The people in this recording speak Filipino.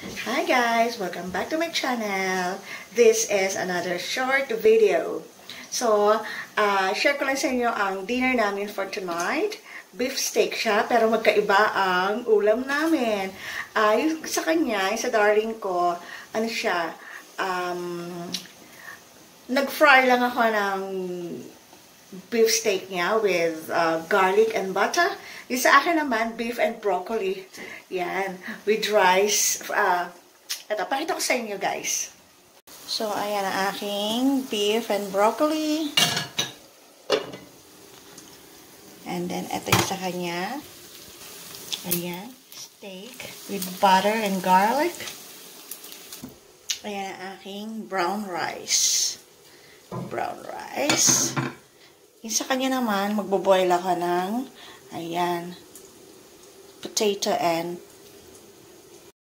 Hi guys! Welcome back to my channel. This is another short video. So, share ko lang sa inyo ang dinner namin for tonight. Beef steak siya, pero magkaiba ang ulam namin. Yung sa kanya, yung sa darling ko, ano siya, nag-fry lang ako ng beef steak niya with garlic and butter. Yung sa akin naman, beef and broccoli. Yan. With rice. Ito, pakita ko sa inyo, guys. So, ayan ang aking beef and broccoli. And then, ito yung sa kanya. Ayan. Steak with butter and garlic. Ayan ang aking brown rice. Brown rice. Yung sa kanya naman, magbo-boil ako ng, ayan, potato and